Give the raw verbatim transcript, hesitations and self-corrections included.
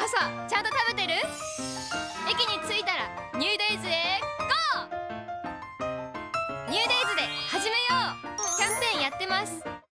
さちゃんと食べてる？駅に着いたらニューデイズへゴー！ニューデイズで始めよう！キャンペーンやってます。